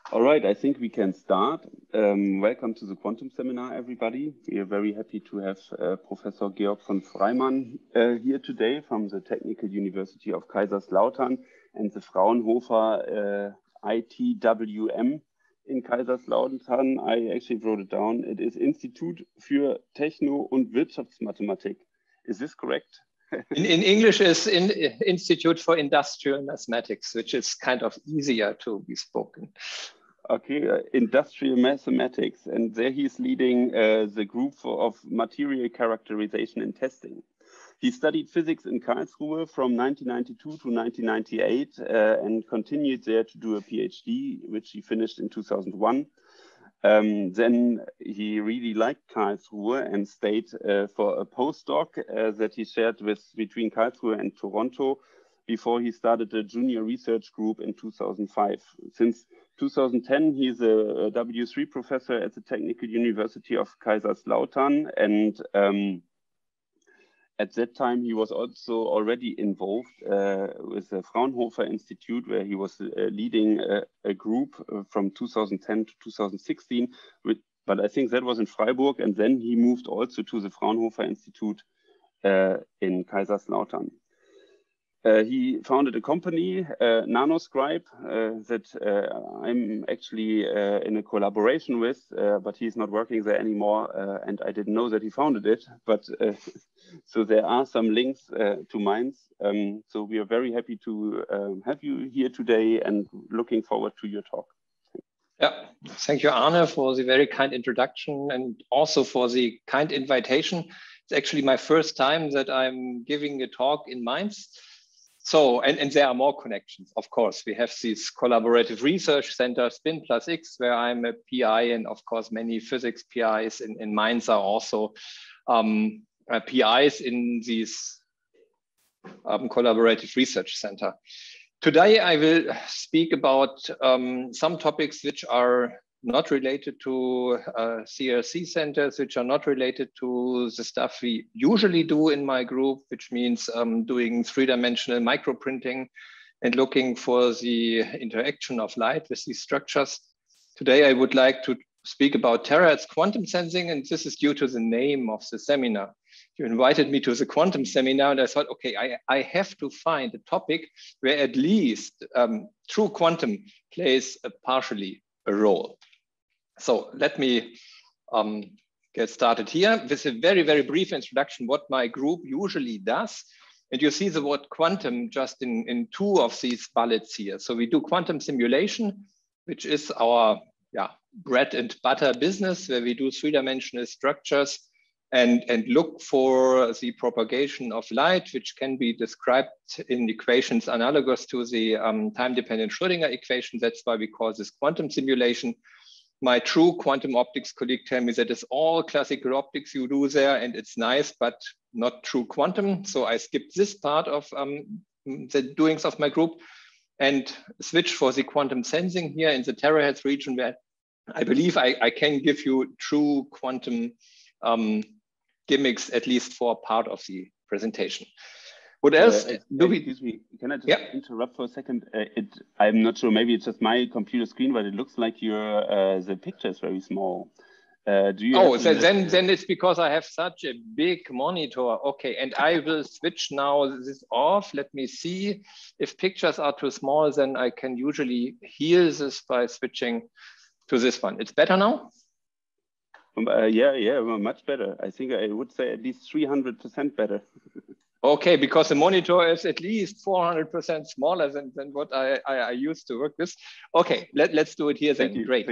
All right, I think we can start. Welcome to the Quantum Seminar, everybody. We are very happy to have Professor Georg von Freimann here today from the Technical University of Kaiserslautern and the Fraunhofer ITWM in Kaiserslautern. I actually wrote it down. It is Institut für Techno- und Wirtschaftsmathematik. Is this correct? In English is Institute for Industrial Mathematics, which is kind of easier to be spoken. Okay, industrial mathematics, and there he's leading the group of material characterization and testing. He studied physics in Karlsruhe from 1992 to 1998 and continued there to do a PhD, which he finished in 2001. Then he really liked Karlsruhe and stayed for a postdoc that he shared between Karlsruhe and Toronto before he started a junior research group in 2005. Since 2010, he's a W3 professor at the Technical University of Kaiserslautern, and at that time he was also already involved with the Fraunhofer Institute, where he was leading a group from 2010 to 2016, but I think that was in Freiburg, and then he moved also to the Fraunhofer Institute in Kaiserslautern. He founded a company, Nanoscribe, that I'm actually in a collaboration with, but he's not working there anymore, and I didn't know that he founded it. But so there are some links to Mainz. So we are very happy to have you here today and looking forward to your talk. Yeah, thank you, Arne, for the very kind introduction and also for the kind invitation. It's actually my first time that I'm giving a talk in Mainz. So, and there are more connections, of course. We have this collaborative research center, SpinPlusX, where I'm a PI, and of course, many physics PIs in Mainz are also PIs in this collaborative research center. Today, I will speak about some topics which are not related to CRC centers, which are not related to the stuff we usually do in my group, which means doing three-dimensional microprinting and looking for the interaction of light with these structures. Today, I would like to speak about terahertz quantum sensing, and this is due to the name of the seminar. You invited me to the quantum seminar, and I thought, okay, I have to find a topic where at least true quantum plays partially a role. So let me get started here with a very, very brief introduction what my group usually does. And you see the word quantum just in two of these bullets here. So we do quantum simulation, which is our bread and butter business, where we do three-dimensional structures and look for the propagation of light, which can be described in equations analogous to the time-dependent Schrödinger equation. That's why we call this quantum simulation. My true quantum optics colleague tell me that it's all classical optics you do there, and it's nice, but not true quantum. So I skipped this part of the doings of my group and switch for the quantum sensing here in the terahertz region, where I believe I can give you true quantum gimmicks, at least for part of the presentation. What else do we? Excuse me, can I just interrupt for a second? I'm not sure, maybe it's just my computer screen, but it looks like the picture is very small. Do you then it's because I have such a big monitor. Okay, and I will switch now this off. Let me see. If pictures are too small, then I can usually heal this by switching to this one. It's better now? Yeah, much better. I think I would say at least 300% better. Okay, because the monitor is at least 400% smaller than what I used to work with. Okay, let's do it here then. Great.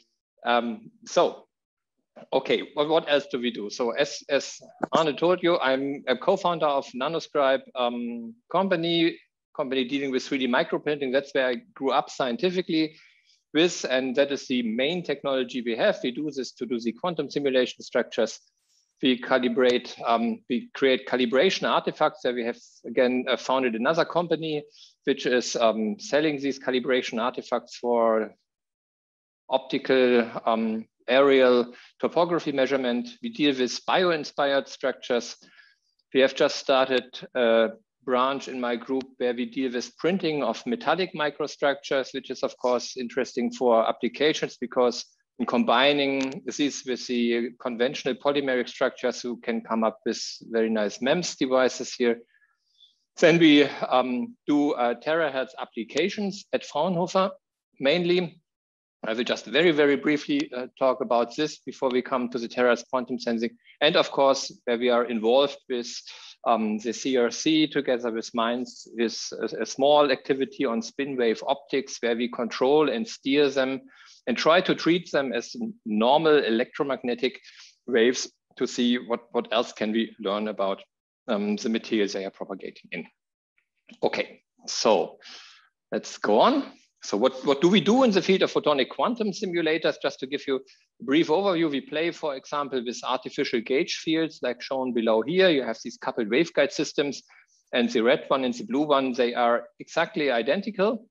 Okay, what else do we do? So as Arne told you, I'm a co-founder of Nanoscribe company dealing with 3D microprinting. That's where I grew up scientifically with, and that is the main technology we have. We do this to do the quantum simulation structures. We calibrate, we create calibration artifacts. There we have, again, founded another company, which is selling these calibration artifacts for optical aerial topography measurement. We deal with bio-inspired structures. We have just started branch in my group where we deal with printing of metallic microstructures, which is of course interesting for applications because in combining these with the conventional polymeric structures, you can come up with very nice MEMS devices here. Then we do terahertz applications at Fraunhofer mainly. I will just very, very briefly talk about this before we come to the terahertz quantum sensing. And of course, where we are involved with the CRC together with MINDS is a small activity on spin wave optics where we control and steer them and try to treat them as normal electromagnetic waves to see what else can we learn about the materials they are propagating in. Okay, so let's go on. So what do we do in the field of photonic quantum simulators? Just to give you a brief overview, we play, for example, with artificial gauge fields like shown below here. You have these coupled waveguide systems and the red one and the blue one, they are exactly identical.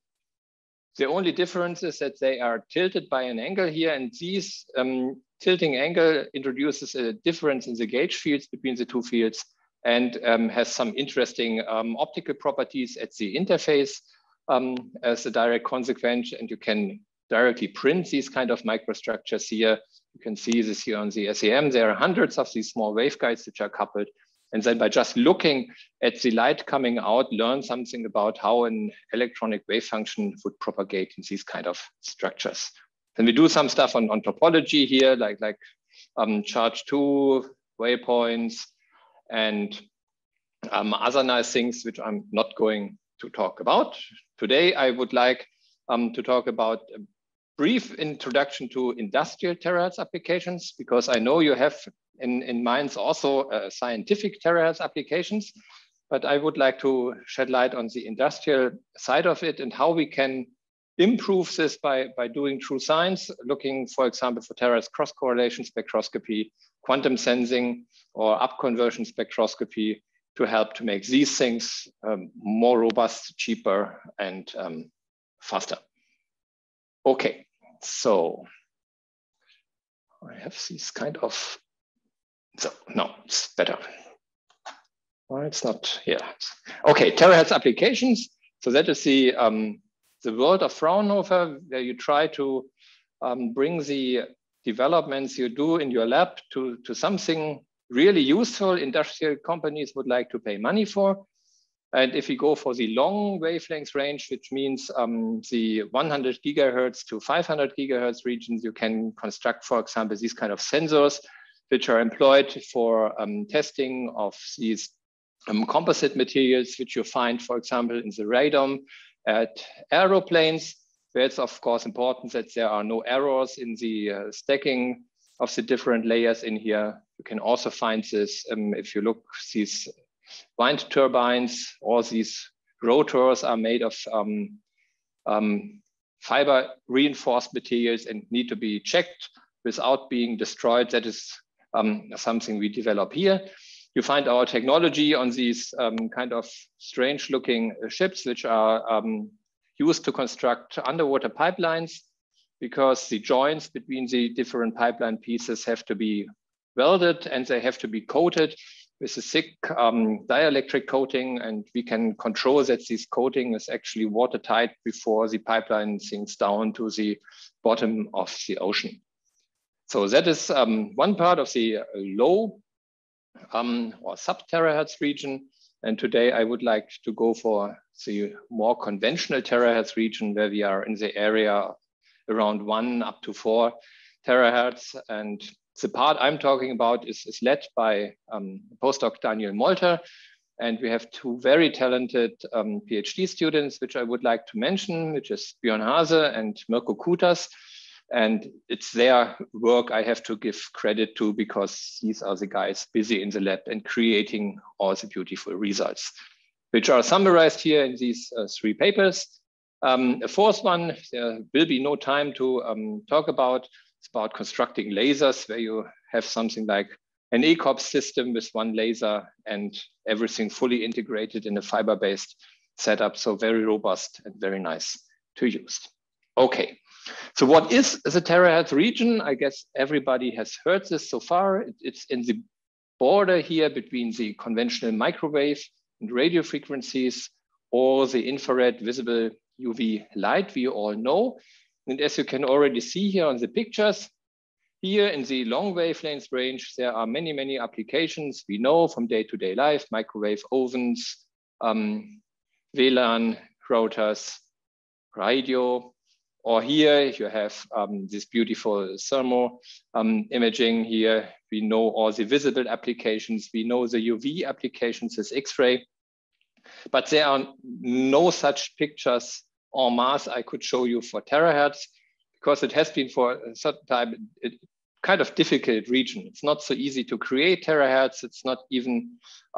The only difference is that they are tilted by an angle here, and these tilting angle introduces a difference in the gauge fields between the two fields and has some interesting optical properties at the interface. As a direct consequence, and you can directly print these kind of microstructures here. You can see this here on the SEM. There are hundreds of these small waveguides which are coupled. And then by just looking at the light coming out, learn something about how an electronic wave function would propagate in these kind of structures. Then we do some stuff on topology here, like charge 2, waypoints, and other nice things, which I'm not going to talk about. Today, I would like to talk about a brief introduction to industrial terahertz applications, because I know you have in minds also scientific terahertz applications, but I would like to shed light on the industrial side of it and how we can improve this by doing true science, looking, for example, for terahertz cross-correlation spectroscopy, quantum sensing, or upconversion spectroscopy, to help to make these things more robust, cheaper, and faster. Okay, so I have these kind of, so no, it's better. Well, it's not here. Okay, terahertz applications. So that is the world of Fraunhofer, where you try to bring the developments you do in your lab to something really useful industrial companies would like to pay money for. And if we go for the long wavelength range, which means the 100 gigahertz to 500 gigahertz regions, you can construct, for example, these kind of sensors, which are employed for testing of these composite materials, which you find, for example, in the radome at aeroplanes, where it's of course important that there are no errors in the stacking of the different layers in here. You can also find this if you look, these wind turbines, all these rotors are made of fiber reinforced materials and need to be checked without being destroyed. That is something we develop here. You find our technology on these kind of strange looking ships, which are used to construct underwater pipelines, because the joints between the different pipeline pieces have to be welded and they have to be coated with a thick dielectric coating, and we can control that this coating is actually watertight before the pipeline sinks down to the bottom of the ocean. So that is one part of the low or sub-terahertz region. And today I would like to go for the more conventional terahertz region, where we are in the area around 1 up to 4 terahertz. And the part I'm talking about is led by postdoc Daniel Molter. And we have two very talented PhD students, which I would like to mention, which is Björn Hase and Mirko Kutas. And it's their work I have to give credit to, because these are the guys busy in the lab and creating all the beautiful results, which are summarized here in these 3 papers. A fourth one, there will be no time to talk about. It's about constructing lasers, where you have something like an ECOP system with 1 laser and everything fully integrated in a fiber-based setup. So very robust and very nice to use. Okay, so what is the terahertz region? I guess everybody has heard this so far. It's in the border here between the conventional microwave and radio frequencies, or the infrared visible UV light we all know. And as you can already see here on the pictures, here in the long wavelength range, there are many, many applications we know from day-to-day life: microwave ovens, WLAN routers, radio, or here you have this beautiful thermo imaging. Here we know all the visible applications. We know the UV applications as X-ray, but there are no such pictures en masse I could show you for terahertz, because it has been for a certain time a kind of difficult region. It's not so easy to create terahertz. It's not even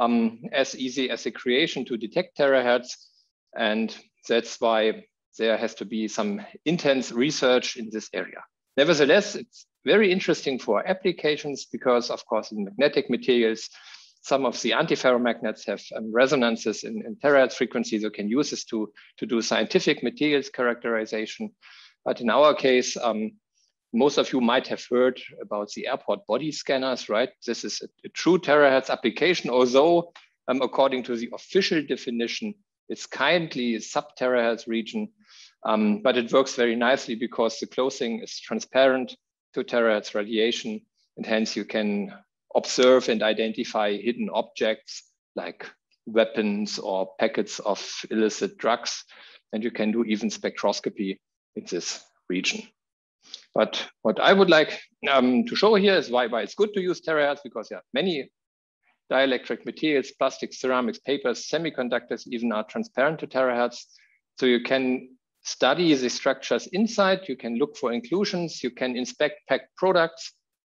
as easy as a creation to detect terahertz. And that's why there has to be some intense research in this area. Nevertheless, it's very interesting for applications because, of course, in magnetic materials, some of the antiferromagnets have resonances in terahertz frequencies. You can use this to do scientific materials characterization. But in our case, most of you might have heard about the airport body scanners, right? This is a true terahertz application, although according to the official definition, it's kindly a sub-terahertz region, but it works very nicely because the clothing is transparent to terahertz radiation, and hence you can observe and identify hidden objects like weapons or packets of illicit drugs, and you can do even spectroscopy in this region. But what I would like to show here is why it's good to use terahertz, because there are many dielectric materials, plastics, ceramics, papers, semiconductors even are transparent to terahertz. So you can study the structures inside, you can look for inclusions, you can inspect packed products.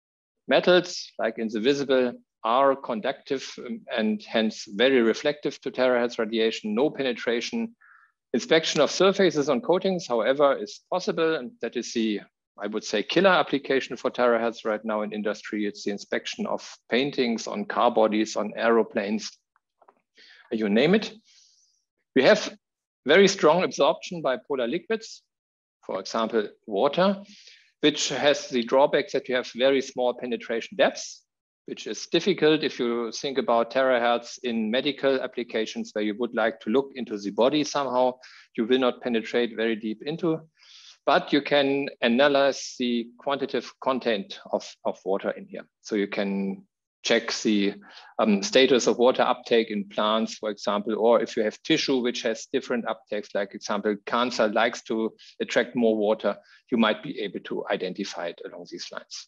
Metals, like in the visible, are conductive and hence very reflective to terahertz radiation, no penetration. Inspection of surfaces on coatings, however, is possible, and that is the, I would say, killer application for terahertz right now in industry. It's the inspection of paintings on car bodies, on aeroplanes, you name it. We have very strong absorption by polar liquids, for example, water, which has the drawback that you have very small penetration depths, which is difficult if you think about terahertz in medical applications where you would like to look into the body somehow. You will not penetrate very deep into, but you can analyze the quantitative content of water in here. So you can check the status of water uptake in plants, for example, or if you have tissue which has different uptakes, like example, cancer likes to attract more water, you might be able to identify it along these lines.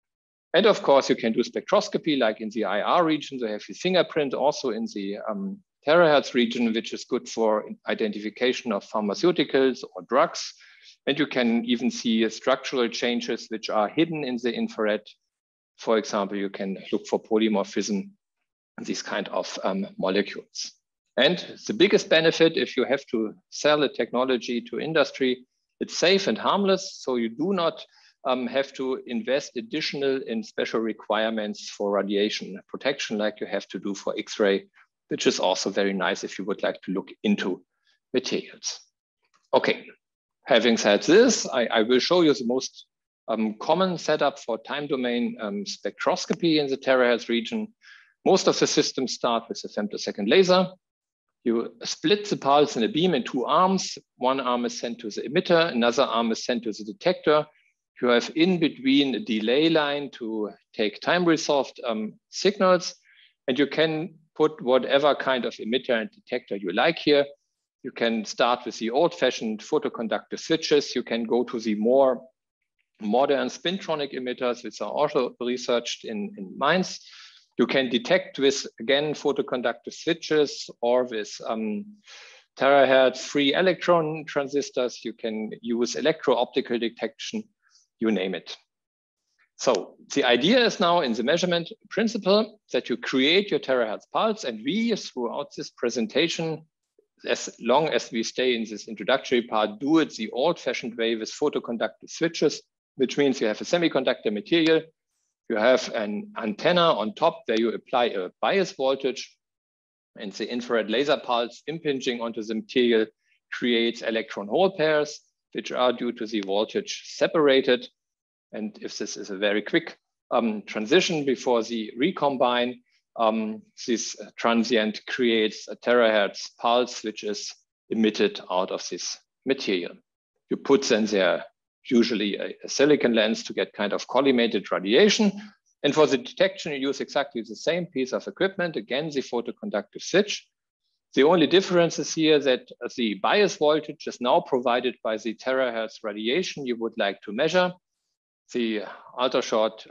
And of course, you can do spectroscopy like in the IR region. So you have the fingerprint also in the terahertz region, which is good for identification of pharmaceuticals or drugs. And you can even see structural changes which are hidden in the infrared. For example, you can look for polymorphism, these kind of molecules. And the biggest benefit, if you have to sell a technology to industry, it's safe and harmless. So you do not have to invest additional in special requirements for radiation protection like you have to do for X-ray, which is also very nice if you would like to look into materials. Okay, having said this, I will show you the most common setup for time domain spectroscopy in the terahertz region. Most of the systems start with a femtosecond laser. You split the pulse in a beam in two arms. One arm is sent to the emitter, another arm is sent to the detector. You have in between a delay line to take time-resolved signals, and you can put whatever kind of emitter and detector you like here. You can start with the old-fashioned photoconductor switches. You can go to the more modern spintronic emitters, which are also researched in Mainz. You can detect with, again, photoconductor switches or with terahertz free electron transistors. You can use electro-optical detection, you name it. So the idea is now in the measurement principle that you create your terahertz pulse, and we, throughout this presentation, as long as we stay in this introductory part, do it the old-fashioned way with photoconductor switches, which means you have a semiconductor material, you have an antenna on top where you apply a bias voltage, and the infrared laser pulse impinging onto the material creates electron hole pairs, which are due to the voltage separated. And if this is a very quick transition before the recombine, this transient creates a terahertz pulse, which is emitted out of this material. You put then there usually a silicon lens to get kind of collimated radiation. And for the detection, you use exactly the same piece of equipment, again, the photoconductive switch. The only difference is here that the bias voltage is now provided by the terahertz radiation you would like to measure. The ultra-short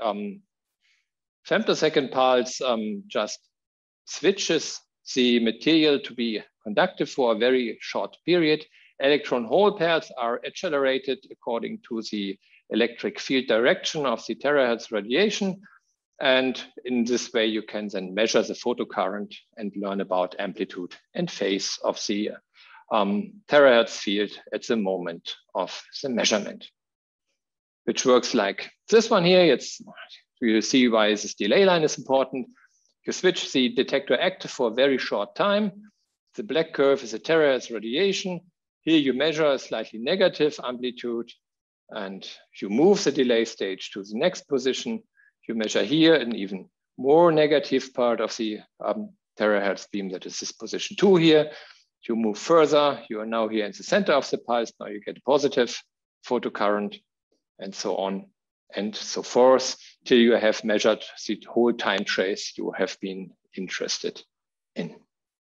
femtosecond pulse just switches the material to be conductive for a very short period. Electron-hole pairs are accelerated according to the electric field direction of the terahertz radiation. And in this way, you can then measure the photocurrent and learn about amplitude and phase of the terahertz field at the moment of the measurement, which works like this one here. You see why this delay line is important. You switch the detector active for a very short time. The black curve is a terahertz radiation. Here you measure a slightly negative amplitude and you move the delay stage to the next position. You measure here an even more negative part of the terahertz beam, that is this position 2 here. You move further, you are now here in the center of the pulse. Now you get a positive photocurrent and so on and so forth till you have measured the whole time trace you have been interested in.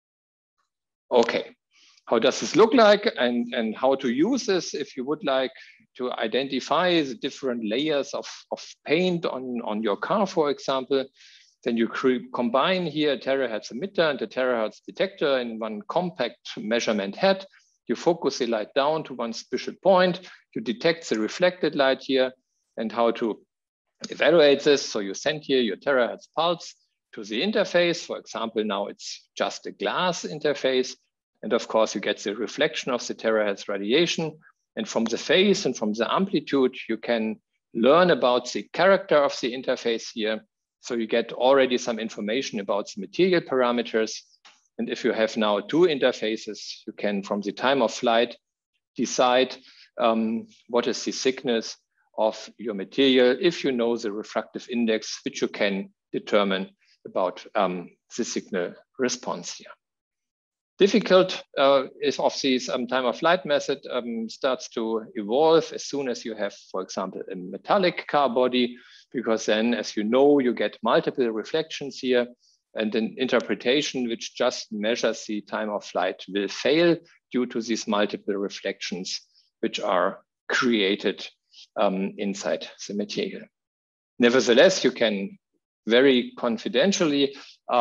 Okay, how does this look like and how to use this if you would like to identify the different layers of paint on your car, for example? Then you combine here a terahertz emitter and a terahertz detector in one compact measurement head. You focus the light down to one special point. You detect the reflected light here and how to evaluate this. So you send here your terahertz pulse to the interface. For example, now it's just a glass interface. And of course, you get the reflection of the terahertz radiation. And from the phase and from the amplitude, you can learn about the character of the interface here. So you get already some information about the material parameters. And if you have now 2 interfaces, you can, from the time of flight, decide what is the thickness of your material if you know the refractive index, which you can determine about the signal response here. Difficult is of this time of flight method starts to evolve as soon as you have, for example, a metallic car body, because then, as you know, you get multiple reflections here and an interpretation which just measures the time of flight will fail due to these multiple reflections which are created inside the material. Nevertheless, you can very confidentially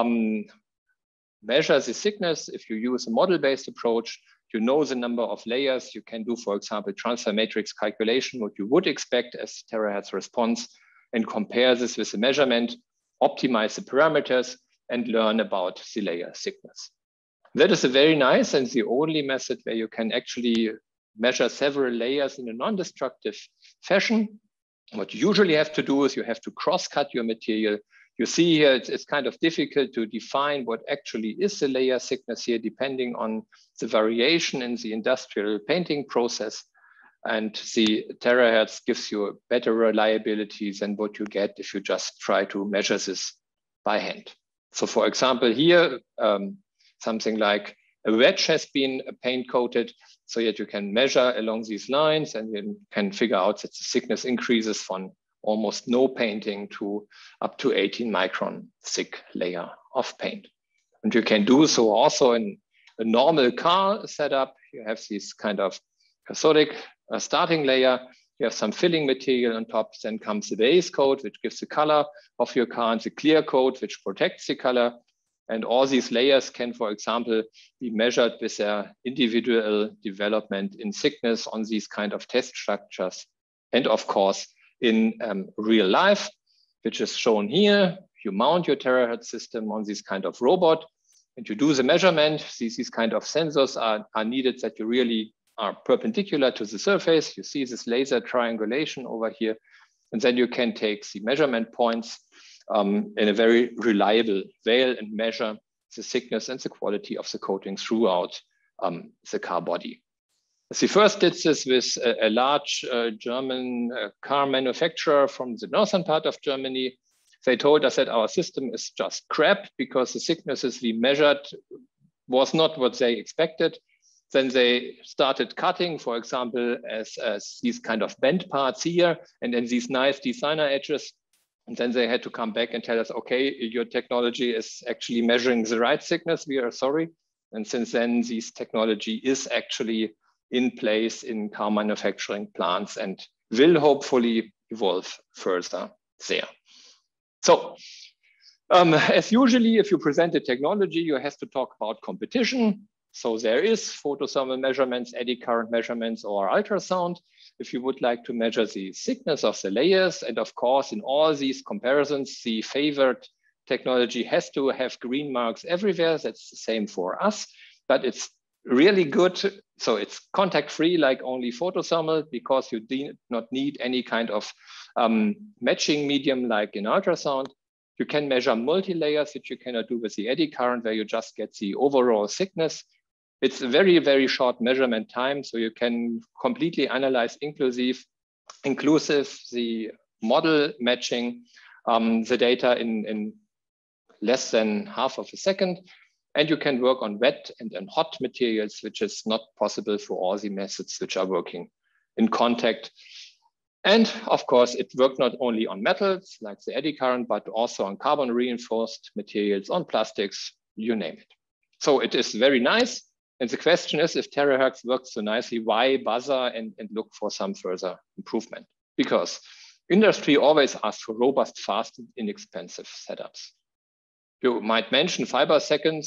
measure the thickness. If you use a model-based approach, you know the number of layers. You can do, for example, transfer matrix calculation, what you would expect as terahertz response, and compare this with the measurement, optimize the parameters, and learn about the layer thickness. That is a very nice and the only method where you can actually measure several layers in a non-destructive fashion. What you usually have to do is you have to cross-cut your material. You see here, it's kind of difficult to define what actually is the layer thickness here, depending on the variation in the industrial painting process. And the terahertz gives you better reliability than what you get if you just try to measure this by hand. So for example, here, something like a wedge has been paint coated so that you can measure along these lines and you can figure out that the thickness increases from almost no painting to up to 18 micron thick layer of paint. And you can do so also in a normal car setup. You have this kind of cathodic starting layer. You have some filling material on top. Then comes the base coat, which gives the color of your car, and the clear coat, which protects the color. And all these layers can, for example, be measured with their individual development in thickness on these kind of test structures. And of course, in real life, which is shown here, you mount your terahertz system on this kind of robot and you do the measurement. These kind of sensors are needed that you really are perpendicular to the surface. You see this laser triangulation over here. And then you can take the measurement points in a very reliable way and measure the thickness and the quality of the coating throughout the car body. She first did this with a large German car manufacturer from the northern part of Germany. They told us that our system is just crap because the thicknesses we measured was not what they expected. Then they started cutting, for example, as these kind of bent parts here, and then these nice designer edges. And then they had to come back and tell us, okay, your technology is actually measuring the right thickness. We are sorry. And since then, this technology is actually in place in car manufacturing plants and will hopefully evolve further there. So as usually, if you present a technology, you have to talk about competition. So there is photothermal measurements, eddy current measurements, or ultrasound. If you would like to measure the thickness of the layers, and of course, in all these comparisons, the favored technology has to have green marks everywhere. That's the same for us, but it's really good. So it's contact-free, like only photothermal, because you do not need any kind of matching medium like in ultrasound. You can measure multi-layers, which you cannot do with the eddy current, where you just get the overall thickness. It's a very, very short measurement time, so you can completely analyze inclusive the model matching the data in less than half of a second. And you can work on wet and hot materials, which is not possible for all the methods which are working in contact. And of course, it worked not only on metals like the eddy current, but also on carbon reinforced materials, on plastics, you name it. So it is very nice. And the question is, if terahertz works so nicely, why bother and look for some further improvement? Because industry always asks for robust, fast, and inexpensive setups. You might mention femtosecond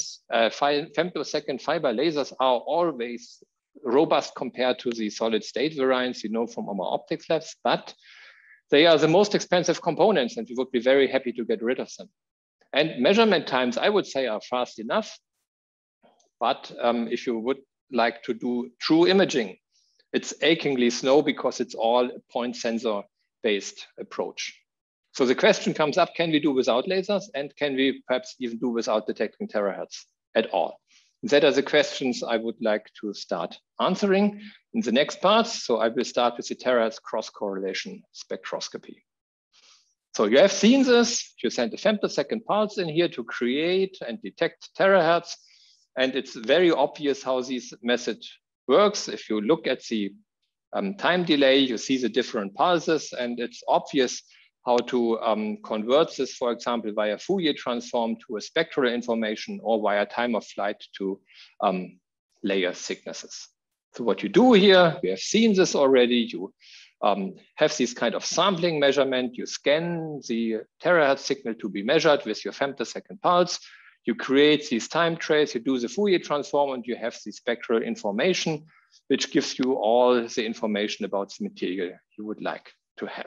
fiber lasers are always robust compared to the solid state variants, you know, from our optics labs, but they are the most expensive components and we would be very happy to get rid of them. And measurement times, I would say, are fast enough. But if you would like to do true imaging, it's achingly slow because it's all a point sensor based approach. So the question comes up, can we do without lasers? And can we perhaps even do without detecting terahertz at all? That are the questions I would like to start answering in the next part. So I will start with the terahertz cross-correlation spectroscopy. So you have seen this. You send a femtosecond pulse in here to create and detect terahertz. And it's very obvious how this method works. If you look at the time delay, you see the different pulses, and it's obvious how to convert this, for example, via Fourier transform to a spectral information or via time of flight to layer thicknesses. So what you do here, we have seen this already. You have this kind of sampling measurement. You scan the terahertz signal to be measured with your femtosecond pulse. You create these time trays, you do the Fourier transform, and you have the spectral information, which gives you all the information about the material you would like to have.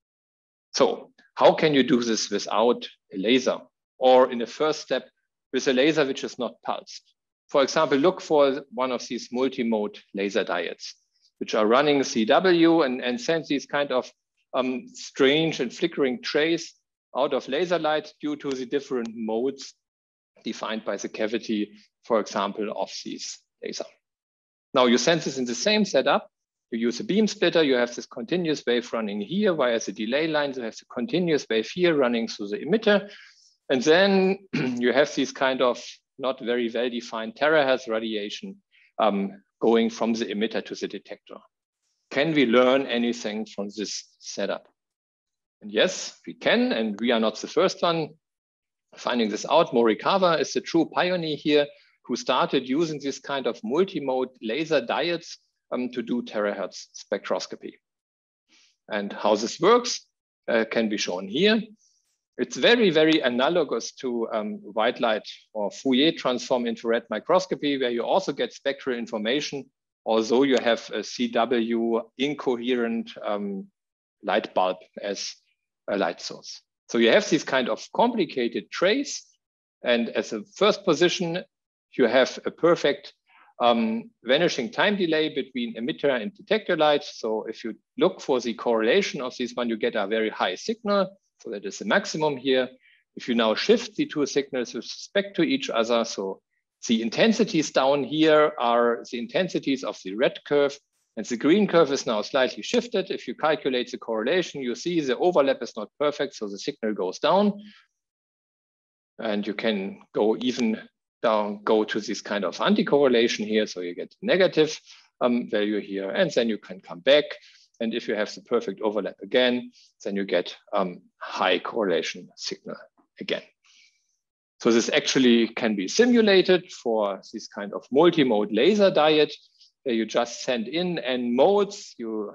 So how can you do this without a laser? Or in the first step, with a laser which is not pulsed? For example, look for one of these multi-mode laser diodes, which are running CW and send these kind of strange and flickering trays out of laser light due to the different modes defined by the cavity, for example, of these laser. Now you sense this in the same setup. You use a beam splitter. You have this continuous wave running here via the delay lines. You have the continuous wave here running through the emitter. And then you have this kind of not very well-defined terahertz radiation going from the emitter to the detector. Can we learn anything from this setup? And yes, we can, and we are not the first one finding this out. Morikawa is the true pioneer here who started using this kind of multi-mode laser diodes to do terahertz spectroscopy. And how this works can be shown here. It's very, very analogous to white light or Fourier transform infrared microscopy, where you also get spectral information, although you have a CW incoherent light bulb as a light source. So you have these kind of complicated trays. And as a first position, you have a perfect vanishing time delay between emitter and detector light. So if you look for the correlation of this one, you get a very high signal. So that is the maximum here. If you now shift the two signals with respect to each other, so the intensities down here are the intensities of the red curve, And the green curve is now slightly shifted. If you calculate the correlation, you see the overlap is not perfect, so the signal goes down. And you can go even down, go to this kind of anti-correlation here, so you get negative value here, and then you can come back. And if you have the perfect overlap again, then you get high correlation signal again. So this actually can be simulated for this kind of multi-mode laser diode, where you just send in n modes, you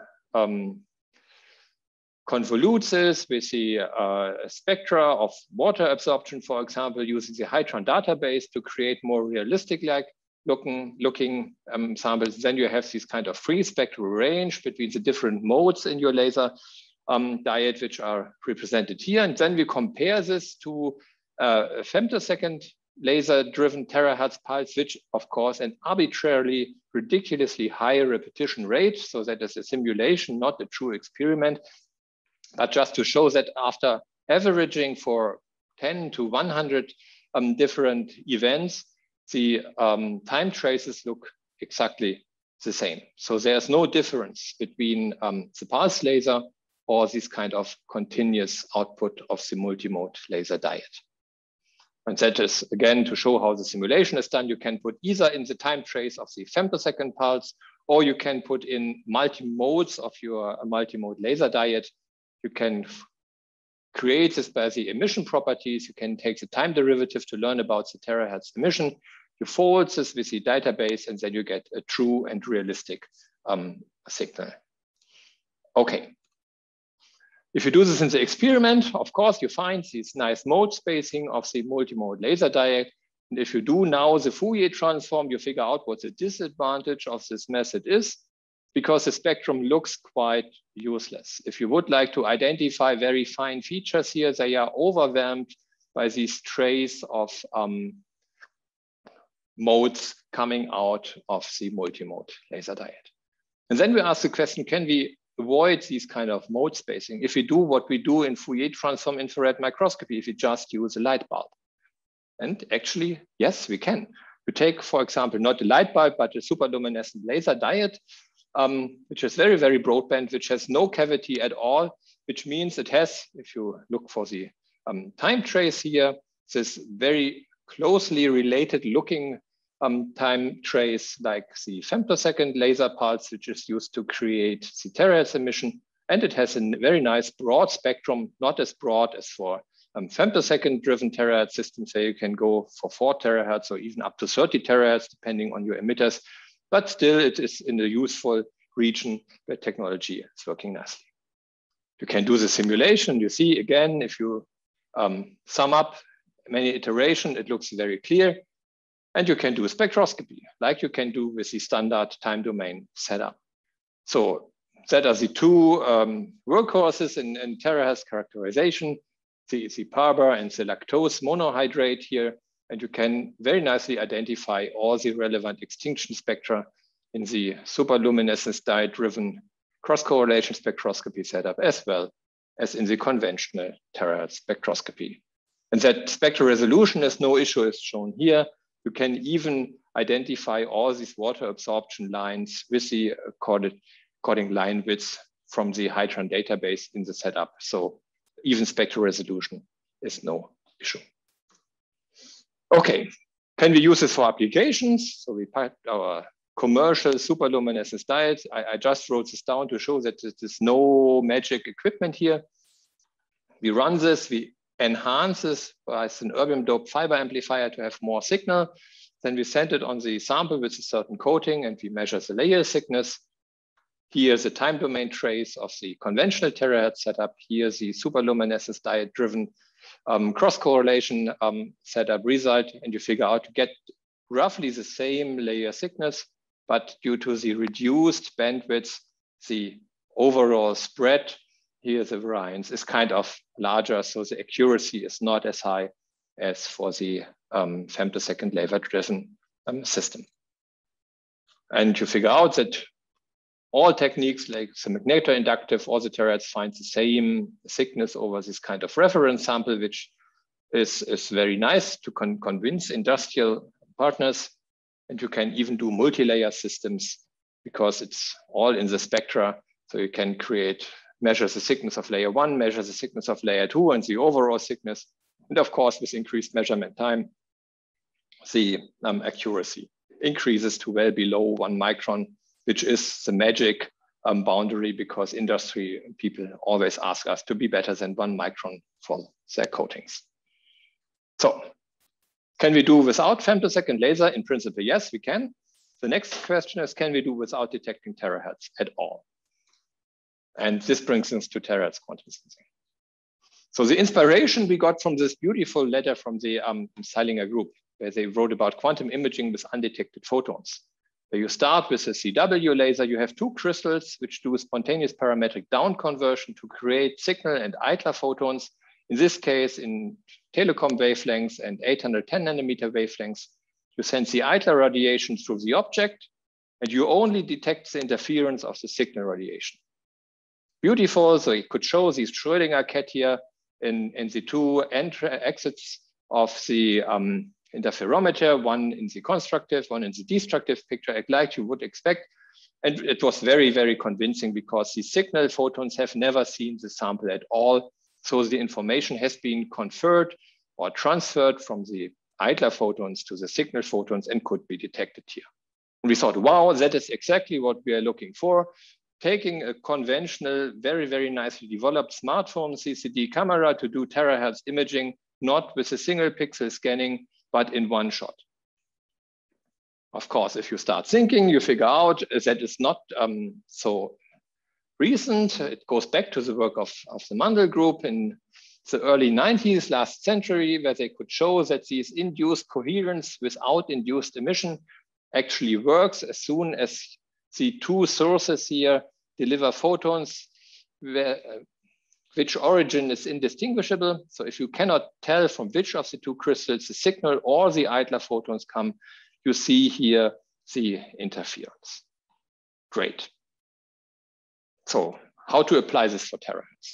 convolute this with the spectra of water absorption, for example, using the Hytron database to create more realistic like looking samples. Then you have this kind of free spectral range between the different modes in your laser diode, which are represented here. And then we compare this to a femtosecond laser-driven terahertz pulse, which of course an arbitrarily ridiculously high repetition rate. So that is a simulation, not a true experiment. But just to show that after averaging for 10 to 100 different events, the time traces look exactly the same. So there's no difference between the pulse laser or this kind of continuous output of the multimode laser diode. And that is, again, to show how the simulation is done. You can put either in the time trace of the femtosecond pulse, or you can put in multi-modes of your multimode laser diode. You can create this by the emission properties. You can take the time derivative to learn about the terahertz emission. You forward this with the database, and then you get a true and realistic signal. Okay. If you do this in the experiment, of course, you find this nice mode spacing of the multimode laser diode. And if you do now the Fourier transform, you figure out what the disadvantage of this method is, because the spectrum looks quite useless. If you would like to identify very fine features here, they are overwhelmed by these trays of modes coming out of the multimode laser diode. And then we ask the question, can we avoid these kind of mode spacing if we do what we do in Fourier transform infrared microscopy, if we just use a light bulb? And actually, yes, we can. You take, for example, not a light bulb, but a superluminescent laser diode, which is very, very broadband, which has no cavity at all, which means it has, if you look for the time trace here, this very closely related looking time trace like the femtosecond laser pulse, which is used to create the terahertz emission. And it has a very nice broad spectrum, not as broad as for femtosecond driven terahertz systems, where you can go for 4 terahertz or even up to 30 terahertz, depending on your emitters. But still, it is in the useful region where technology is working nicely. You can do the simulation. You see, again, if you sum up many iterations, it looks very clear. And you can do spectroscopy, like you can do with the standard time domain setup. So that are the two workhorses in terahertz characterization, the PARBR and the lactose monohydrate here. And you can very nicely identify all the relevant extinction spectra in the superluminescence diode-driven cross-correlation spectroscopy setup, as well as in the conventional terahertz spectroscopy. And that spectral resolution is no issue, is shown here. You can even identify all these water absorption lines with the according line widths from the Hytron database in the setup. So even spectral resolution is no issue. Okay, can we use this for applications? So we picked our commercial superluminescence diodes. I just wrote this down to show that there's no magic equipment here. We run this, we enhance this by an erbium doped fiber amplifier to have more signal. Then we send it on the sample with a certain coating, and we measure the layer thickness. Here's the time domain trace of the conventional terahertz setup. Here's the superluminescence diode driven cross correlation setup result, and you figure out to get roughly the same layer thickness, but due to the reduced bandwidth, the overall spread here, the variance is kind of larger, so the accuracy is not as high as for the femtosecond laser-driven system. And you figure out that all techniques like the magneto-inductive, all the terahertz find the same thickness over this kind of reference sample, which is very nice to convince industrial partners. And you can even do multi-layer systems because it's all in the spectra. So you can measure the thickness of layer 1, measure the thickness of layer 2 and the overall thickness. And of course, with increased measurement time, the accuracy increases to well below 1 micron, which is the magic boundary, because industry people always ask us to be better than 1 micron for their coatings. So can we do without femtosecond laser? In principle, yes, we can. The next question is, can we do without detecting terahertz at all? And this brings us to terahertz quantum sensing. So the inspiration we got from this beautiful letter from the Seilinger group, where they wrote about quantum imaging with undetected photons. Where you start with a CW laser, you have 2 crystals which do a spontaneous parametric down conversion to create signal and Eitler photons. In this case, in telecom wavelengths and 810 nanometer wavelengths, you send the Eitler radiation through the object, and you only detect the interference of the signal radiation. Beautiful, so you could show this Schrödinger cat here in the 2 exits of the interferometer, one in the constructive, one in the destructive picture, like you would expect. And it was very, very convincing, because the signal photons have never seen the sample at all. So the information has been conferred or transferred from the Eitler photons to the signal photons and could be detected here. And we thought, wow, that is exactly what we are looking for. Taking a conventional, very, very nicely developed smartphone CCD camera to do terahertz imaging, not with a single pixel scanning, but in one shot. Of course, if you start thinking, you figure out that is not so recent. It goes back to the work of the Mandel group in the early 90s, last century, where they could show that these induced coherence without induced emission actually works as soon as the 2 sources here deliver photons which origin is indistinguishable. So if you cannot tell from which of the 2 crystals the signal or the Eitler photons come, you see here the interference. Great. So how to apply this for terahertz?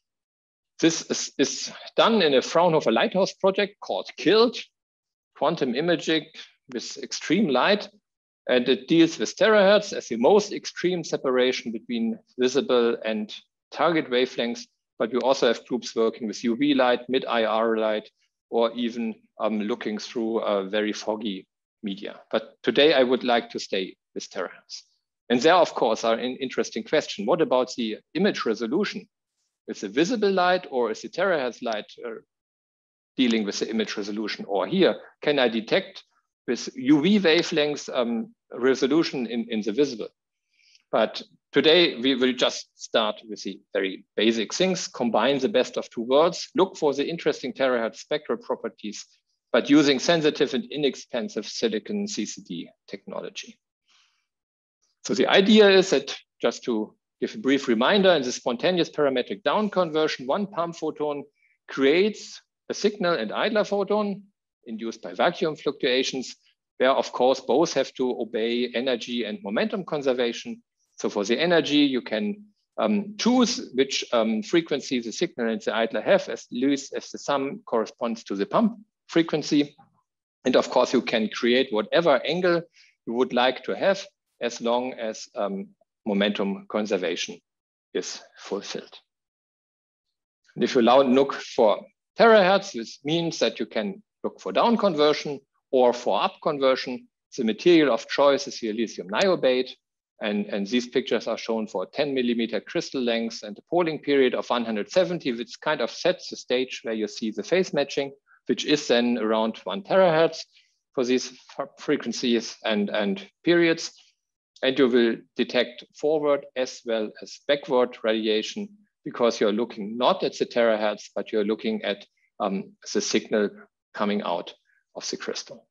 This is done in a Fraunhofer Lighthouse project called KILT, quantum imaging with extreme light. And it deals with terahertz as the most extreme separation between visible and target wavelengths. But we also have groups working with UV light, mid-IR light, or even looking through very foggy media. But today I would like to stay with terahertz. And there, of course, are an interesting question. What about the image resolution? Is the visible light, or is the terahertz light dealing with the image resolution? Or here, can I detect with UV wavelengths resolution in the visible? But today we will just start with the very basic things, combine the best of 2 worlds, look for the interesting terahertz spectral properties, but using sensitive and inexpensive silicon CCD technology. So the idea is that, just to give a brief reminder, in the spontaneous parametric down conversion, 1 pump photon creates a signal and Eitler photon induced by vacuum fluctuations, where of course both have to obey energy and momentum conservation. So for the energy, you can choose which frequency the signal and the Eitler have, as least as the sum corresponds to the pump frequency. And of course, you can create whatever angle you would like to have, as long as momentum conservation is fulfilled. And if you now look for terahertz, this means that you can look for down conversion or for up conversion. The material of choice is here lithium niobate. And these pictures are shown for 10 millimeter crystal length and a polling period of 170, which kind of sets the stage where you see the phase matching, which is then around 1 terahertz for these frequencies and periods. And you will detect forward as well as backward radiation, because you're looking not at the terahertz, but you're looking at the signal coming out of the crystal.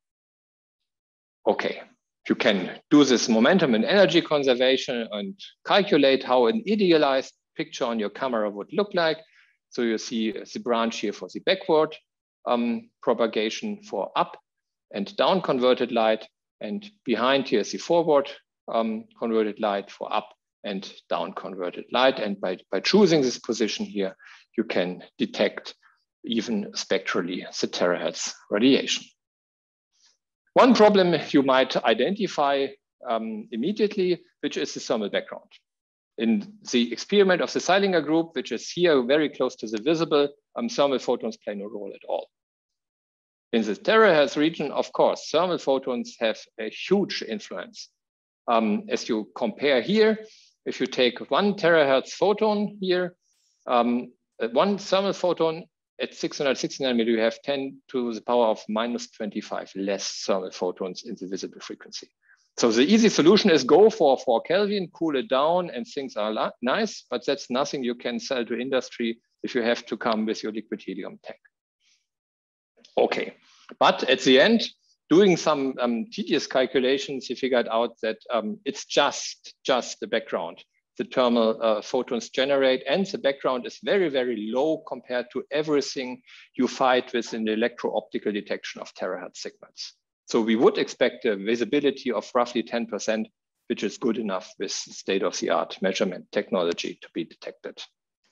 Okay, you can do this momentum and energy conservation and calculate how an idealized picture on your camera would look like. So you see the branch here for the backward propagation for up and down converted light, and behind here is the forward converted light for up and down converted light. And by choosing this position here, you can detect even spectrally the terahertz radiation. One problem you might identify immediately, which is the thermal background. In the experiment of the Seilinger group, which is here very close to the visible, thermal photons play no role at all. In the terahertz region, of course, thermal photons have a huge influence. As you compare here, if you take 1 terahertz photon here, 1 thermal photon at 660 nanometer, you have 10 to the power of -25 less thermal photons in the visible frequency. So the easy solution is go for 4 Kelvin, cool it down, and things are nice, but that's nothing you can sell to industry if you have to come with your liquid helium tank. Okay, but at the end, doing some tedious calculations, he figured out that it's just the background the thermal photons generate, and the background is very, very low compared to everything you fight with in the electro-optical detection of terahertz signals. So we would expect a visibility of roughly 10%, which is good enough with state-of-the-art measurement technology to be detected.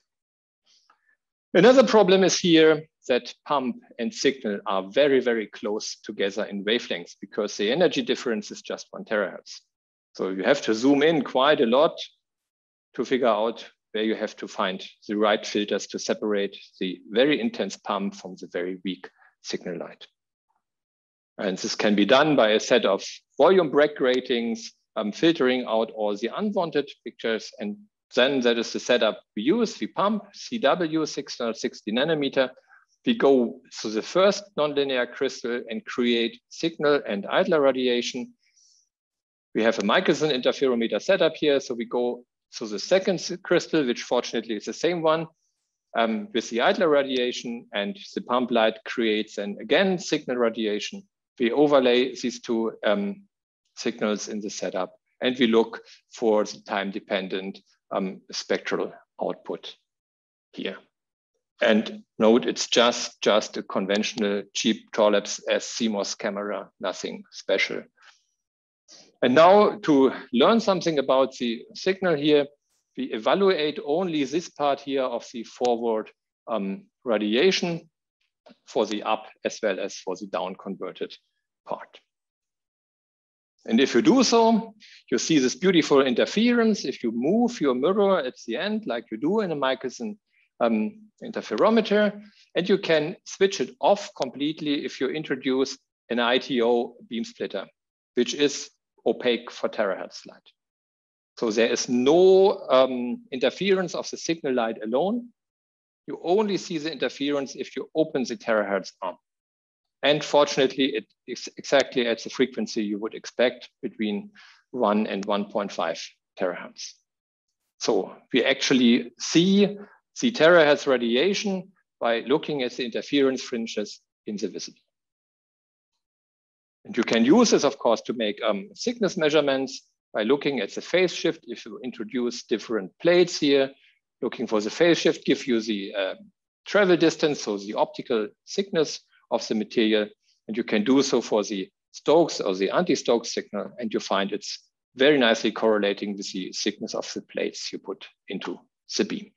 Another problem is here that pump and signal are very, very close together in wavelengths because the energy difference is just 1 terahertz. So you have to zoom in quite a lot to figure out where you have to find the right filters to separate the very intense pump from the very weak signal light. And this can be done by a set of volume break gratings, filtering out all the unwanted pictures. And then that is the setup we use. We pump CW 660 nanometer. We go to the first nonlinear crystal and create signal and idler radiation. We have a Michelson interferometer setup here. So we go to the second crystal, which fortunately is the same one, with the idler radiation, and the pump light creates an again signal radiation. We overlay these two signals in the setup, and we look for the time-dependent spectral output here. And note, it's just a conventional cheap Torlabs CMOS camera, nothing special. And now to learn something about the signal here, we evaluate only this part here of the forward radiation for the up as well as for the down converted part. And if you do so, you see this beautiful interference. If you move your mirror at the end, like you do in a Michelson interferometer, and you can switch it off completely if you introduce an ITO beam splitter, which is opaque for terahertz light. So there is no interference of the signal light alone. You only see the interference if you open the terahertz arm. And fortunately, it is exactly at the frequency you would expect between 1 and 1.5 terahertz. So we actually see the terahertz radiation by looking at the interference fringes in the visible. And you can use this, of course, to make thickness measurements by looking at the phase shift. If you introduce different plates here, looking for the phase shift, give you the travel distance, so the optical thickness of the material. And you can do so for the Stokes or the anti-Stokes signal, and you find it's very nicely correlating with the thickness of the plates you put into the beam.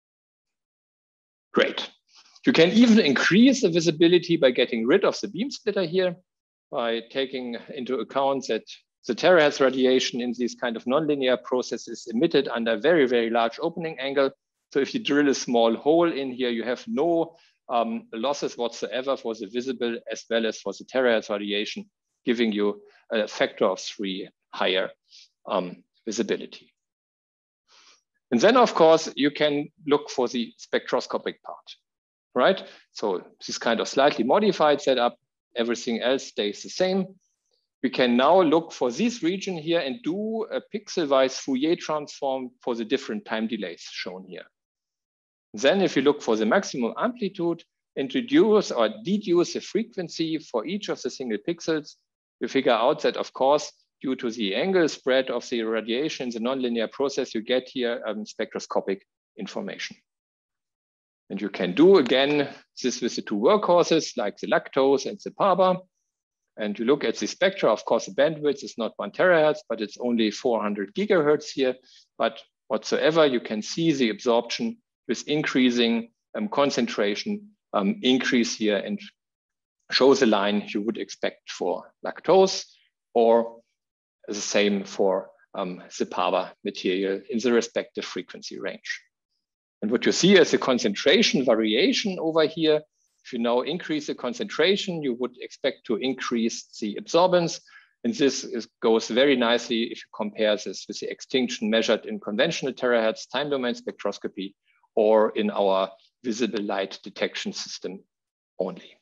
Great. You can even increase the visibility by getting rid of the beam splitter here, by taking into account that the terahertz radiation in these kind of nonlinear processes emitted under very, very large opening angle. So if you drill a small hole in here, you have no losses whatsoever for the visible as well as for the terahertz radiation, giving you a factor of 3 higher visibility. And then, of course, you can look for the spectroscopic part, right? So this kind of slightly modified setup, everything else stays the same. We can now look for this region here and do a pixel-wise Fourier transform for the different time delays shown here. Then if you look for the maximum amplitude, introduce or deduce the frequency for each of the single pixels, you figure out that, of course, due to the angle spread of the radiation in the nonlinear process, you get here spectroscopic information. And you can do, again, this with the two workhorses, like the lactose and the PABA. And you look at the spectra, of course, the bandwidth is not 1 terahertz, but it's only 400 gigahertz here. But whatsoever, you can see the absorption with increasing concentration increase here and shows a line you would expect for lactose, or the same for the PABA material in the respective frequency range. And what you see is a concentration variation over here. If you now increase the concentration, you would expect to increase the absorbance. And this goes very nicely if you compare this with the extinction measured in conventional terahertz time domain spectroscopy or in our visible light detection system only.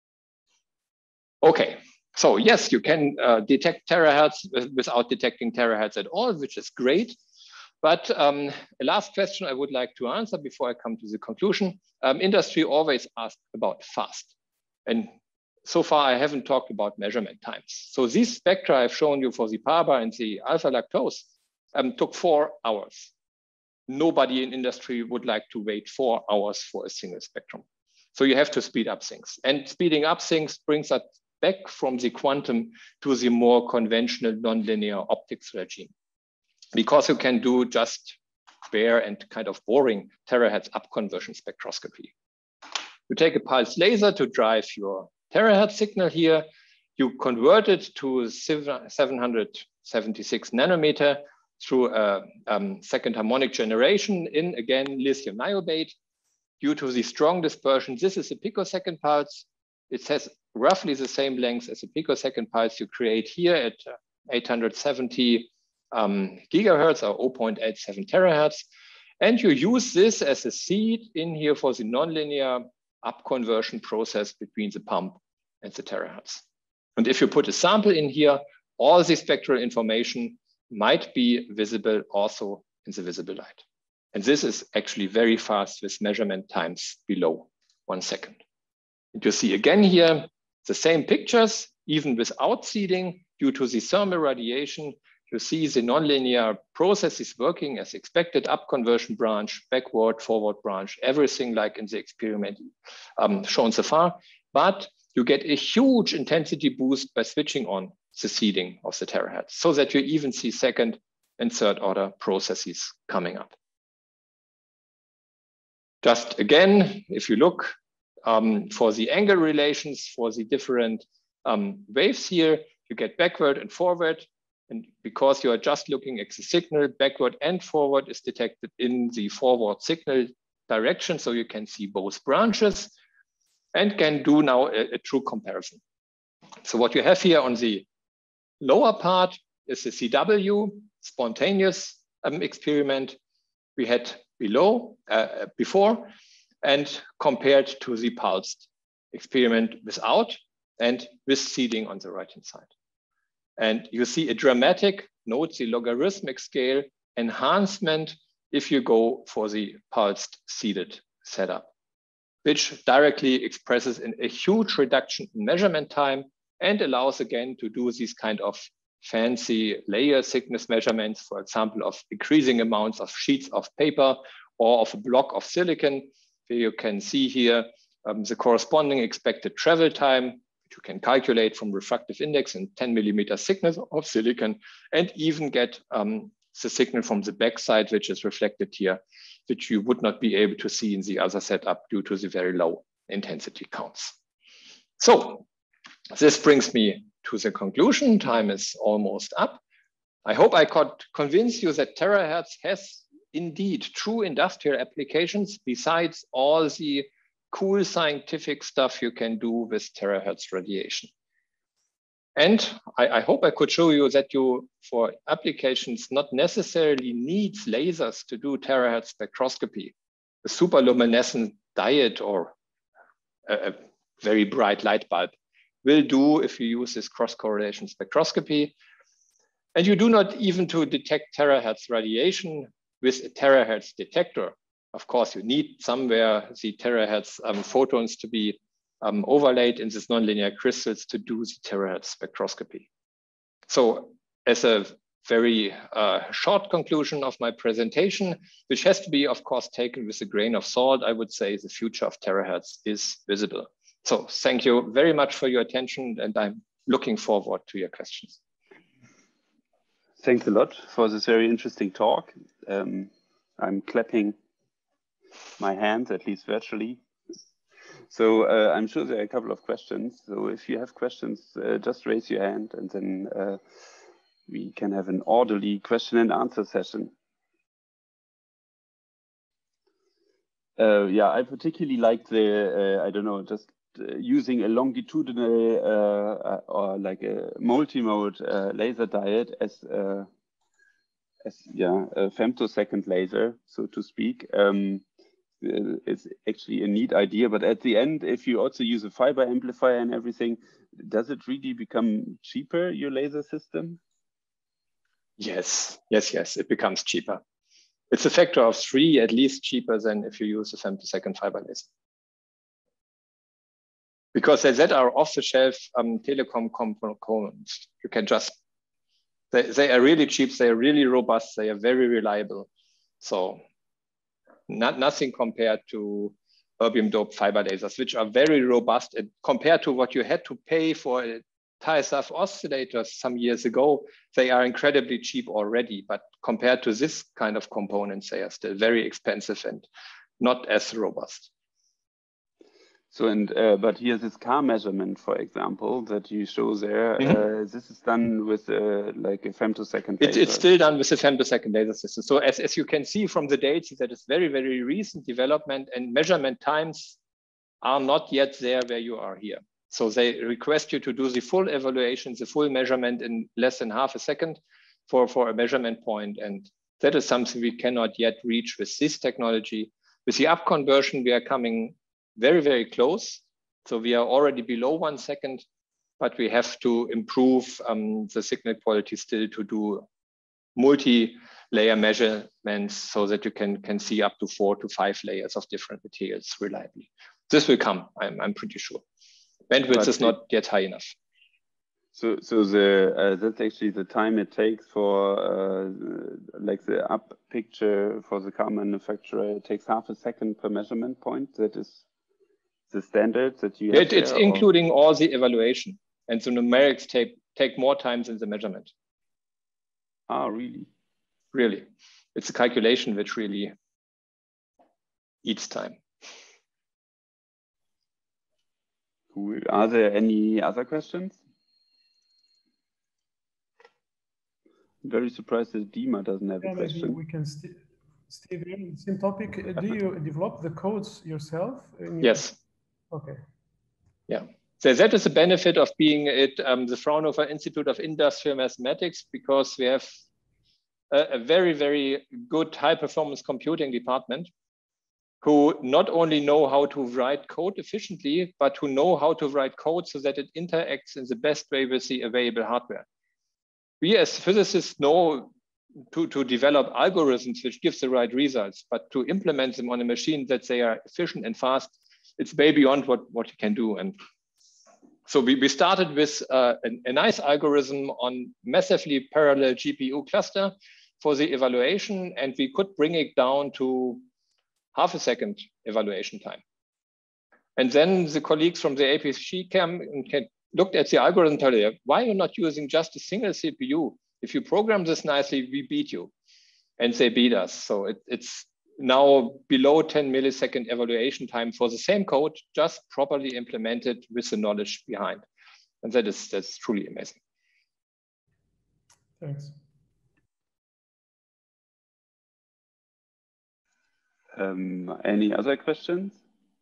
Okay, so yes, you can detect terahertz without detecting terahertz at all, which is great. But a last question I would like to answer before I come to the conclusion. Industry always asks about fast. And so far I haven't talked about measurement times. So these spectra I've shown you for the PABA and the alpha lactose took 4 hours. Nobody in industry would like to wait 4 hours for a single spectrum. So you have to speed up things. And speeding up things brings us back from the quantum to the more conventional nonlinear optics regime. Because you can do just bare and kind of boring terahertz upconversion spectroscopy. You take a pulse laser to drive your terahertz signal here. You convert it to 776 nanometer through a second harmonic generation in, again, lithium niobate. Due to the strong dispersion, this is a picosecond pulse. It has roughly the same length as a picosecond pulse you create here at 870 gigahertz or 0.87 terahertz. And you use this as a seed in here for the nonlinear upconversion process between the pump and the terahertz. And if you put a sample in here, all the spectral information might be visible also in the visible light. And this is actually very fast with measurement times below 1 second. And you see again here, the same pictures, even without seeding, due to the thermal radiation. You see the nonlinear process is working as expected, upconversion branch, backward, forward branch, everything like in the experiment shown so far. But you get a huge intensity boost by switching on the seeding of the terahertz so that you even see second and third order processes coming up. Just again, if you look for the angle relations for the different waves here, you get backward and forward. And because you are just looking at the signal, backward and forward is detected in the forward signal direction. So you can see both branches and can do now a true comparison. So what you have here on the lower part is the CW spontaneous experiment we had before and compared to the pulsed experiment without and with seeding on the right-hand side. And you see a dramatic, note the logarithmic scale enhancement if you go for the pulsed seeded setup, which directly expresses a huge reduction in measurement time and allows again to do these kind of fancy layer thickness measurements, for example, of increasing amounts of sheets of paper or of a block of silicon. Here you can see here the corresponding expected travel time, you can calculate from refractive index and 10 millimeter thickness of silicon, and even get the signal from the backside, which is reflected here, which you would not be able to see in the other setup due to the very low intensity counts. So this brings me to the conclusion. Time is almost up. I hope I could convince you that terahertz has indeed true industrial applications besides all the cool scientific stuff you can do with terahertz radiation. And I hope I could show you that you, for applications, not necessarily needs lasers to do terahertz spectroscopy. A superluminescent diode or a very bright light bulb will do if you use this cross-correlation spectroscopy. And you do not even to detect terahertz radiation with a terahertz detector. Of course, you need somewhere the terahertz photons to be overlaid in these nonlinear crystals to do the terahertz spectroscopy. So as a very short conclusion of my presentation, which has to be, of course, taken with a grain of salt, I would say the future of terahertz is visible. So thank you very much for your attention, and I'm looking forward to your questions. Thanks a lot for this very interesting talk. I'm clapping my hands, at least virtually. So I'm sure there are a couple of questions. So if you have questions, just raise your hand and then we can have an orderly question and answer session. Yeah, I particularly like the, I don't know, just using a longitudinal or like a multi-mode laser diode as yeah, a femtosecond laser, so to speak. It's actually a neat idea, but at the end, if you also use a fiber amplifier and everything, does it really become cheaper, your laser system? Yes, it becomes cheaper. It's a factor of 3 at least cheaper than if you use a femtosecond fiber laser. Because that are off-the-shelf telecom components. You can just, they are really cheap, they are really robust, they are very reliable. So nothing compared to erbium doped fiber lasers, which are very robust. And compared to what you had to pay for TISAF oscillators some years ago, they are incredibly cheap already. But compared to this kind of components, they are still very expensive and not as robust. So, and but here's this car measurement, for example, that you show there. This is done with like a femtosecond laser. It's still done with a femtosecond laser system. So as you can see from the dates, that is very, very recent development, and measurement times are not yet there where you are here. So they request you to do the full evaluation, the full measurement in less than half a second for a measurement point. And that is something we cannot yet reach with this technology. With the up conversion, we are coming very, very close. So we are already below 1 second, but we have to improve the signal quality still to do multi-layer measurements so that you can see up to 4 to 5 layers of different materials reliably. This will come, I'm pretty sure. Bandwidth is not yet high enough. So the that's actually the time it takes for like the up picture for the car manufacturer. It takes half a second per measurement point. That is the standard that you have. It's including all the evaluation, and the numerics take more time than the measurement. Ah, really? Really, it's a calculation which really eats time. Cool. Are there any other questions? I'm very surprised that Dima doesn't have a question. Maybe we can stay there in the same topic. Do you develop the codes yourself? Yes. Okay. Yeah. So that is the benefit of being at the Fraunhofer Institute of Industrial Mathematics, because we have a very, very good high performance computing department who not only know how to write code efficiently, but who know how to write code so that it interacts in the best way with the available hardware. We as physicists know to develop algorithms which give the right results, but to implement them on a machine that they are efficient and fast, it's way beyond what you can do. And so we started with a nice algorithm on massively parallel GPU cluster for the evaluation, and we could bring it down to half a second evaluation time. And then the colleagues from the APC came and looked at the algorithm and told you, why are you not using just a single CPU? If you program this nicely, we beat you. And they beat us. So it's now below 10 millisecond evaluation time for the same code, just properly implemented with the knowledge behind. And that's truly amazing. Thanks. Any other questions?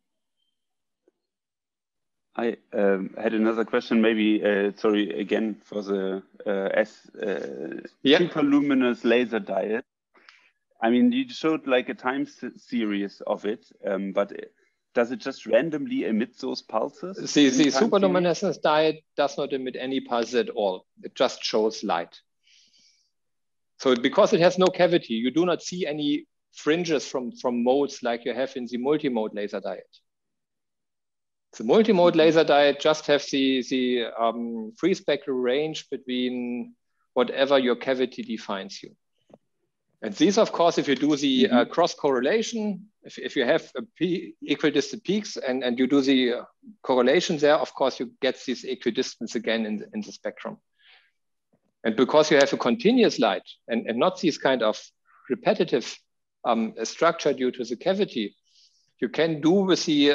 I had another question, maybe, sorry, again, for the superluminous laser diode. I mean, you showed like a time series of it, but does it just randomly emit those pulses? The superluminescence diode does not emit any pulses at all. It just shows light. So because it has no cavity, you do not see any fringes from modes like you have in the multi-mode laser diode. The multi-mode laser diode just have the free spectral range between whatever your cavity defines you. And these, of course, if you do the cross correlation, if you have equidistant peaks and you do the correlation there, of course, you get this equidistance again in the spectrum. And because you have a continuous light and not this kind of repetitive structure due to the cavity, you can do with the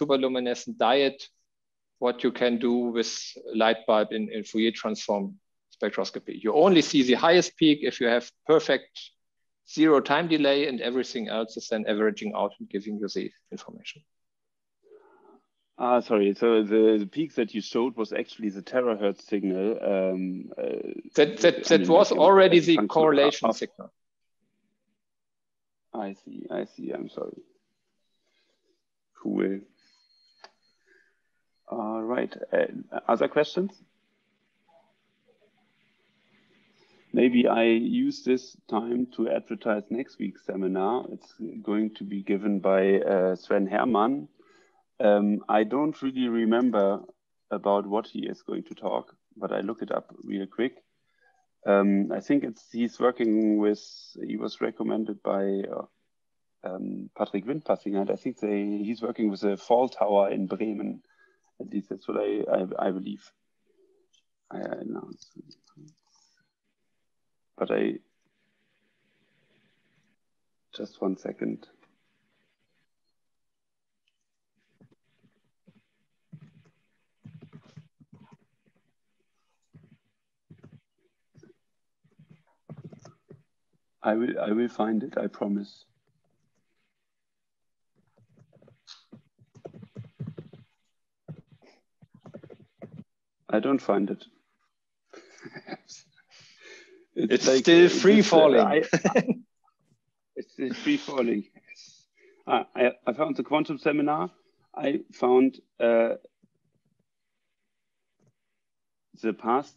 superluminescent diode what you can do with light bulb in Fourier transform. spectroscopy. You only see the highest peak if you have perfect 0 time delay, and everything else is then averaging out and giving you the information. Sorry, so the peaks that you showed was actually the terahertz signal. That was already the correlation signal. I see, I'm sorry. Cool. All right, other questions? Maybe I use this time to advertise next week's seminar. It's going to be given by Sven Hermann. I don't really remember about what he is going to talk, but I look it up real quick. I think he was recommended by Patrick Windpassinger, and I think he's working with a fall tower in Bremen. At least that's what I believe. I announced. But just 1 second. I will find it, I promise. I don't find it. It's like, still free falling. It's still free falling. I found the quantum seminar. I found the past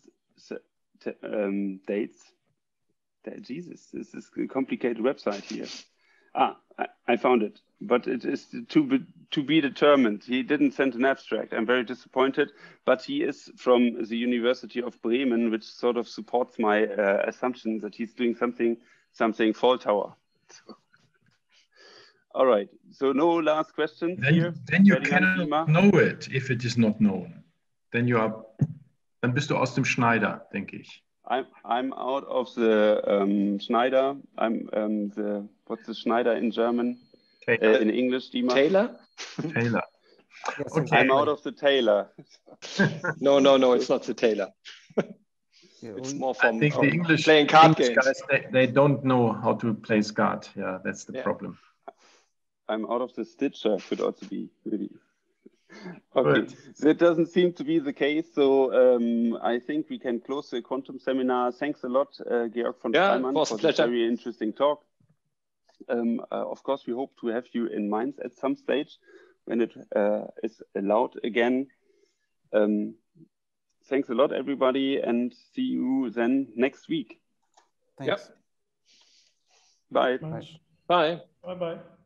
dates. Jesus, this is a complicated website here. I found it, but it is to be determined. He didn't send an abstract. I'm very disappointed, but he is from the University of Bremen, which sort of supports my assumption that he's doing something fall tower. So, all right, so no last questions here. Then you cannot know it if it is not known. Then bist du aus dem Schneider, denke ich. I'm out of the Schneider. What's the Schneider in German? In English, Dima? Taylor? Taylor. Okay. I'm out of the Taylor. No, it's not the Taylor. It's more from the English playing card English games. Guys, they don't know how to play SCART. Yeah, that's the problem. I'm out of the Stitcher, could also be really. Okay, Good. That doesn't seem to be the case. So I think we can close the quantum seminar. Thanks a lot, Georg von Streimann, for this very interesting talk. Of course, we hope to have you in Mainz at some stage when it is allowed again. Thanks a lot, everybody, and see you then next week. Thanks. Yep. Bye. Bye. Bye. Bye-bye.